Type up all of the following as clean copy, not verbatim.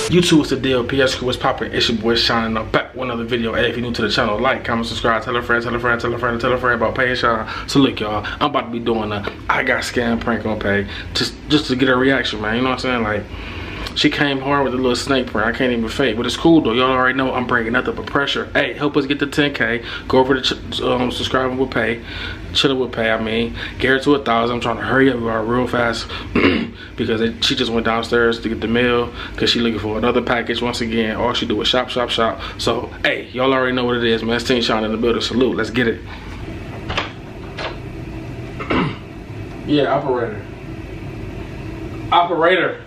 YouTube, what's the deal? PS Crew, what's poppin'? It's your boy Shine. I'm back with another video. Hey, if you're new to the channel, like, comment, subscribe, tell a friend, tell a friend, tell a friend, tell a friend about Pay and Shine. So look, y'all, I'm about to be doing a I got scam prank on Pay, just to get a reaction, man. You know what I'm saying? Like, she came hard with a little snake prank. I can't even fake, but it's cool though. Y'all already know I'm bringing nothing but pressure. Hey, help us get to 10K. Go over to subscribing with Pay, chilling with Pay. I mean, get her to 1,000. I'm trying to hurry up real fast because she just went downstairs to get the mail because she looking for another package. Once again, all she do is shop, shop, shop. So hey, y'all already know what it is, man. It's Team Shine in the building. Salute. Let's get it. Yeah, operator. Operator.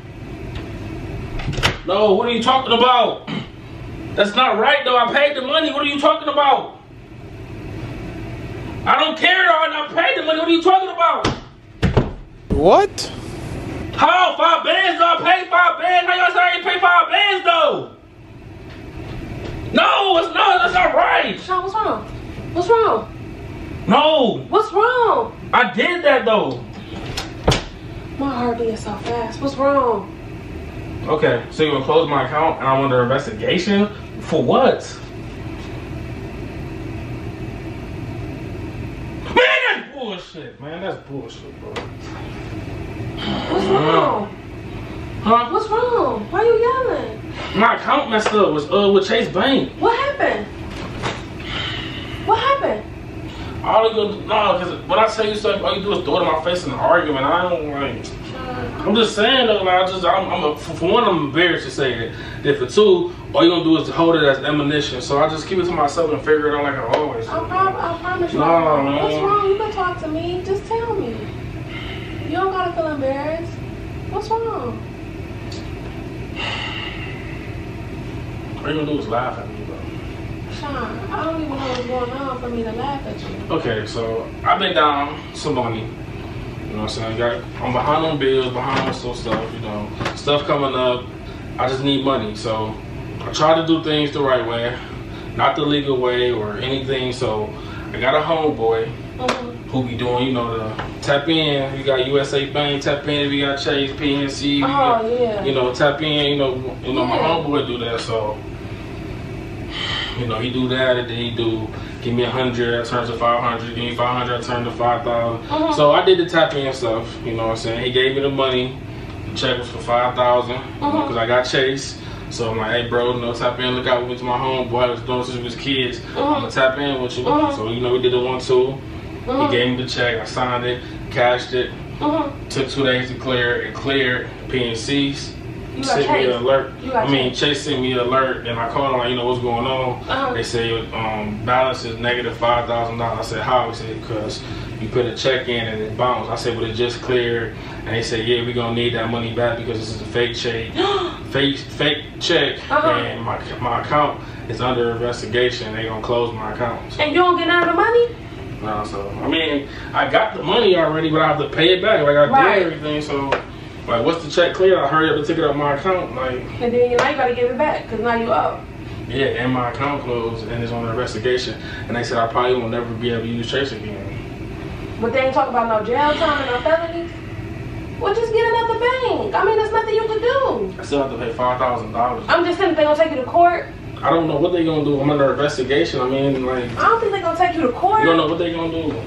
No, what are you talking about? That's not right though. I paid the money. What are you talking about? I don't care though. I paid the money. What are you talking about? What? How? 5 bands though? I paid 5 bands. How y'all say I ain't pay 5 bands though? No, it's not. That's not right. Sean, what's wrong? What's wrong? No. What's wrong? I did that though. My heart beating so fast. What's wrong? Okay, so you're gonna close my account and I'm under investigation? For what? Man, that's bullshit, man. That's bullshit, bro. What's wrong? Huh? What's wrong? Why are you yelling? My account messed up. Was with Chase Bank. What happened? What happened? All you gonna do, no, because when I tell you stuff, all you do is throw it in my face in an argument. I don't like. I'm just saying though, like, for one, I'm embarrassed to say it. Then for two, all you gonna do is hold it as ammunition. So I just keep it to myself and figure it out like I always do. I promise you. No, man. What's wrong? You can talk to me. Just tell me. You don't gotta feel embarrassed. What's wrong? All you gonna do is laugh at me, bro. Sean, I don't even know what's going on for me to laugh at you. Okay, so I've been down some money. You know what I'm saying? I'm behind on bills, behind on some stuff, you know. Stuff coming up. I just need money. So I try to do things the right way, not the legal way or anything. So I got a homeboy who be doing, you know, the tap in. You got USA Bank, tap in. We got Chase, PNC. Yeah. You know, tap in. You know, my homeboy do that. So you know, he do that, and then he do give me 100, I turn to 500. Give me 500, I turn to 5,000. So I did the tap in stuff. You know what I'm saying? He gave me the money. The check was for 5,000 because I got Chase. So I'm like, hey bro, you know, tap in. Look out with my homeboy. I was doing this with his kids. I'm gonna tap in with you. So you know, we did the 1-2. He gave me the check. I signed it, cashed it. Took 2 days to clear. It cleared. PNC's. Sent me an alert. Chase sent me an alert, and I called him like, you know, what's going on? They say your balance is negative $5,000. I said, how? He said, because you put a check in and it bounced. I said, well, it just cleared. And they said, yeah, we're gonna need that money back because this is a fake check. fake check, and my account is under investigation. They gonna close my account. And you don't get none of the money? No, so I mean, I got the money already, but I have to pay it back. Like I did everything, so. Like, once the check cleared, I hurry up and took it out my account. Like, and then you gotta give it back because now you up. Yeah, and my account closed and it's on investigation. And they said I probably will never be able to use Chase again. But they ain't talk about no jail time and no felonies. Well, just get another bank. I mean, there's nothing you can do. I still have to pay $5,000. I'm just saying, if they gonna take you to court. I don't know what they gonna do. I'm under investigation. I mean, like. I don't think they gonna take you to court. You don't know what they gonna do.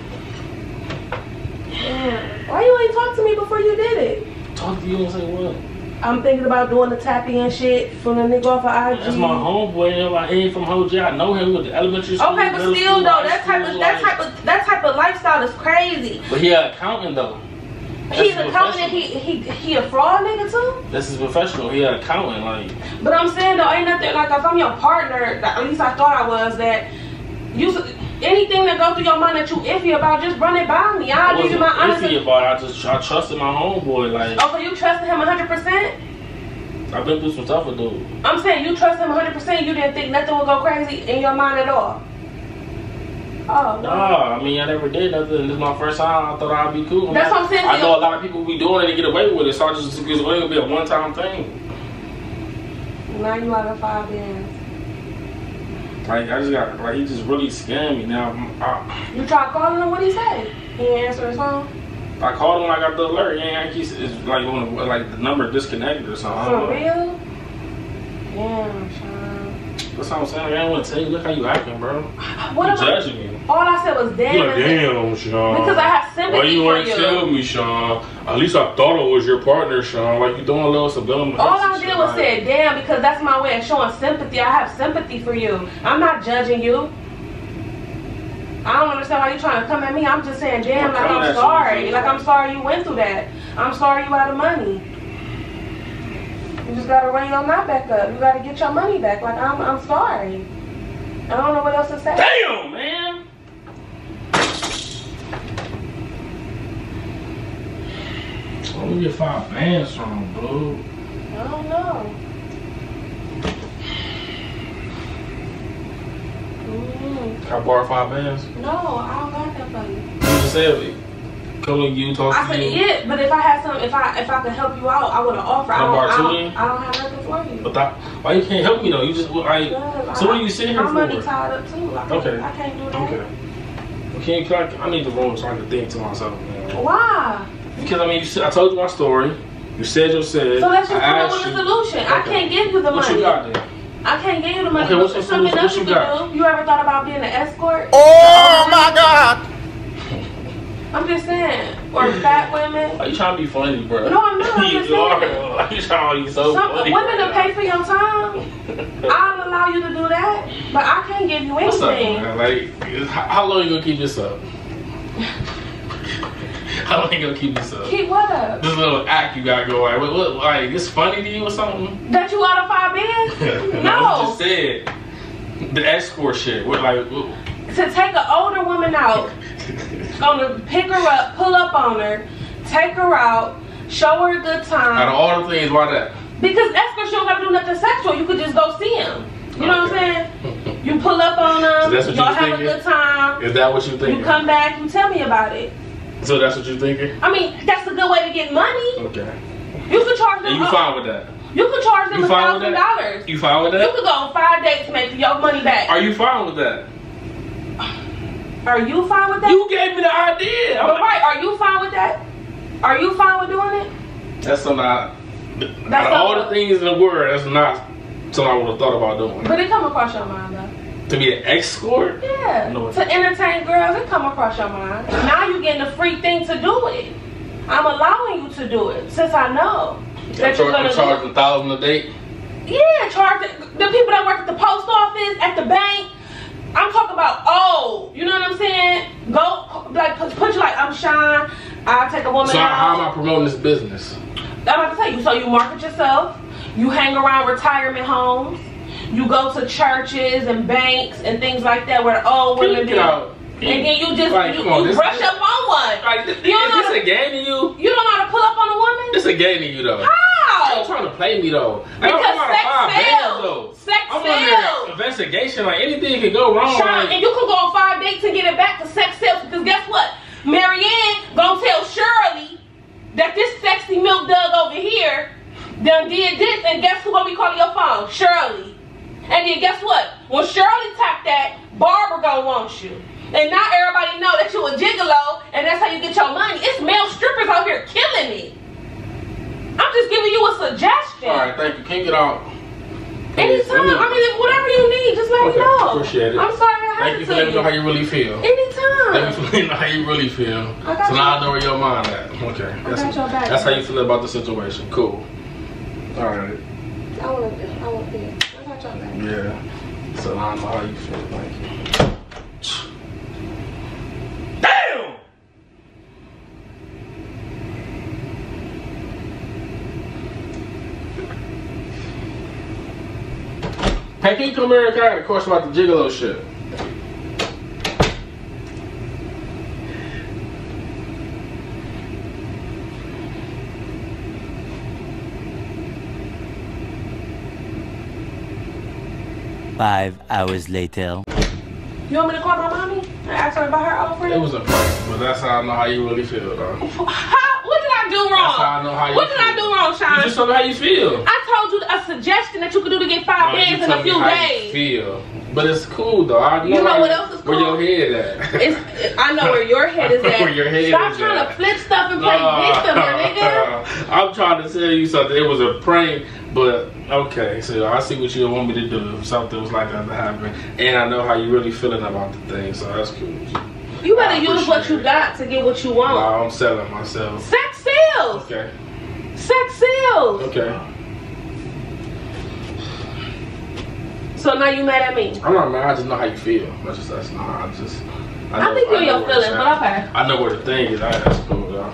Yeah. Why you ain't talk to me before you did it? Talk to you and say what? I'm thinking about doing the tap-in shit from the nigga off of IG. That's my homeboy. Like, he ain't from Ho-J. I know him with the elementary school. Okay, but still though, that type of lifestyle is crazy. But he an accountant though. He's an accountant. He a fraud nigga too. This is professional. He an accountant, like. But I'm saying though, ain't nothing like if I'm your partner. At least I thought I was that. Anything that goes through your mind that you iffy about, just run it by me. I'll give you my honest. Iffy about it. I trusted my homeboy. Like. Oh, so you trusted him 100%? I've been through some stuff with dude. I'm saying you trust him 100%. You didn't think nothing would go crazy in your mind at all. Oh no. Nah, I mean I never did nothing. This is my first time. I thought I'd be cool. That's what I'm saying. I know a lot of people be doing it and get away with it, so I just think it's going to be a one-time thing. Now you out of 5 bands. Like, I just got, like, he just really scammed me now. You tried calling him, what'd he say? He didn't answer his phone? I called him when I got the alert. Yeah, it's like, like the number disconnected or something. For real? Damn, Sean. That's what I'm saying. I don't want to tell you. Look how you acting, bro. What You am I- judging me. All I said was damn. You like, damn, Sean. Because I have sympathy Why you for ain't you. tell me, Sean? At least I thought it was your partner, Sean. Like you doing a little subliminal. All I did was say damn because that's my way of showing sympathy. I have sympathy for you. I'm not judging you. I don't understand why you're trying to come at me. I'm just saying damn, like I'm sorry. Like I'm sorry you went through that. I'm sorry you out of money. You just gotta run your knot back up. You gotta get your money back. Like I'm sorry. I don't know what else to say. Damn, man. Where do you get 5 bands from, bro? I don't know. Can I borrow 5 bands? No, I don't got that for you. You just said it. Come to you, talk I to said you. yeah, but if I had some, if I could help you out, I would have offered. I don't have nothing for you. But why you can't help me though? You just like. So what are you sitting here my for? money tied up too. Okay. I can't do that. Okay. I need the room so I can think to myself, man. Why? Because I mean, I told you my story. You said your said. So let's just I come up asked with a you- solution. I Okay. can't give you the What money. you got then? I can't give you the money. Okay, what's It's the something solution? else What you you can do. You ever thought about being an escort? Oh my God! I'm just saying. Or fat women. Why you trying to be funny, bro? No, I'm not. I'm You just saying. are. You trying to be so funny. Women to bro. pay for your time. I'll allow you to do that, but I can't give you What's up, anything. man? Like, how long you gonna keep this up? How long you gonna keep this up? Keep what up? This little act you got going. What, like, it's funny to you or something? That you out of 5 bands? You No. just said the escort shit. What, like, To take an older woman out, gonna pick her up, pull up on her, take her out, show her a good out of time. all the things, why that? Because escorts, you don't gotta do nothing sexual. You could just go see him. You know what I'm saying? You pull up on them, So that's what you y'all was have thinking? a good time. Is that what you thinking? You come back, you tell me about it. So that's what you thinking? I mean, that's a good way to get money. Okay. You could charge them. And you fine with that? You could charge them You fine with $1,000. You fine with You that? could go on 5 dates, make your money back. Are you fine with that? Are you fine with that? You gave me the idea. I'm But like, right, are you fine with that? Are you fine with doing it? that's not. Out That's of all not- the things in the world, that's not something I would have thought about doing. But it come across your mind though. To be an escort? Yeah. No. To entertain girls, it come across your mind. Now you getting a free thing to do it. I'm allowing you to do it since I know that you're gonna I'm charging $1,000 a date. Yeah, charge the people that work at the post office, at the bank. I'm talking about you know what I'm saying? Go like put you like I'm Sean. I'll take a woman So out. how am I promoting this business? I'm about to tell you. So you market yourself. You hang around retirement homes. You go to churches and banks and things like that where the old women be. And then you just Like, you come on, this- brush up on one. Like, is You don't know this how a game to you? You don't know how to pull up on a woman? This a game to you though. How? You trying to play me though. Like, Because I'm out of sex 5 bands, sells. though. Sex I'm under sells. investigation. Like anything could go wrong. Sean, Like, and you can go on 5 dates and get it back to sex sales because guess what? Marianne gonna tell Shirley that this sexy milk dug over here done did this, and guess who gonna be calling your phone? Shirley. And then guess what? When Shirley tapped that, Barbara gonna want you. And now everybody know that you a gigolo, and that's how you get your money. It's male strippers out here killing it. I'm just giving you a suggestion. all right, thank you. Can you get out? Anytime, I mean, whatever you need, just let me know. Appreciate it. I'm sorry I had Thank you for letting me know how you really feel. Anytime. Thank you for letting me know how you really feel. I got So you. now I know where your mind at. Okay. I got your back. That's how you feel about the situation. Cool. All right. I want to I got your back. Yeah. So now I know how you feel. Thank you. Damn! Hey, can you come here and I got a question about the gigolo shit? Five hours later. You want me to call my mommy and ask her about her old friend? It was a prank, but that's how I know how you really feel, though. What did I do wrong? That's how I know how you What did I feel. do wrong, Sean? You just told me how you feel. I told you a suggestion that you could do to get 5 No, you bands in tell a me few how days. you feel. But it's cool though. I know, You know what else is where cool? your head at. I know where your head is at. Where your head Stop is trying at. to flip stuff and play victim, my nigga. I'm trying to tell you something. It was a prank, but okay. So I see what you want me to do if something was like that to happen, and I know how you really feeling about the thing. So that's cool. You better use what you got to get what you want. Nah, I'm selling myself. Sex sells. Okay. Sex sells. Okay. So now you mad at me? I'm not mad. I just know how you feel. That's not. I think you're your feelings, but okay. I know where the thing is. That's cool, though.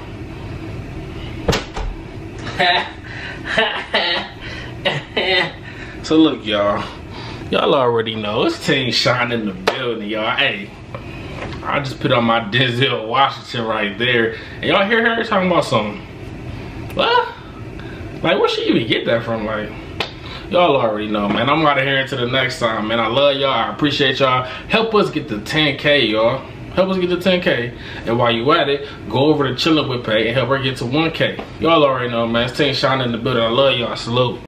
So look, y'all. Y'all already know it's Team Shine in the building, y'all. Hey, I just put on my Denzel Washington right there, and y'all hear her talking about something. What? Like, where she even get that from? Like, y'all already know, man. I'm out of here until the next time, man. I love y'all. I appreciate y'all. Help us get to 10K, y'all. Help us get to 10K. And while you at it, go over to Chillin' with Pay and help her get to 1K. Y'all already know, man. It's Team Shine in the building. I love y'all. Salute.